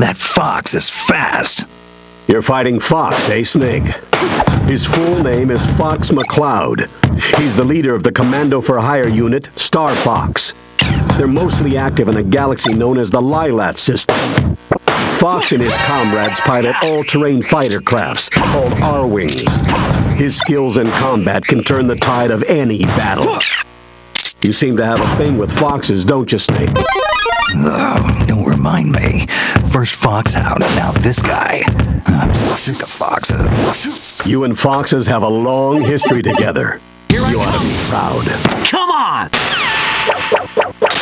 That Fox is fast. You're fighting Fox, eh, Snake? His full name is Fox McCloud. He's the leader of the Commando for Hire unit, Star Fox. They're mostly active in a galaxy known as the Lilat system. Fox and his comrades pilot all-terrain fighter crafts called R-Wings. His skills in combat can turn the tide of any battle. You seem to have a thing with foxes, don't you, Snake? Oh, don't remind me. First Fox out, and now this guy. I'm sick of foxes. You and foxes have a long history together. You ought to be proud. Come on!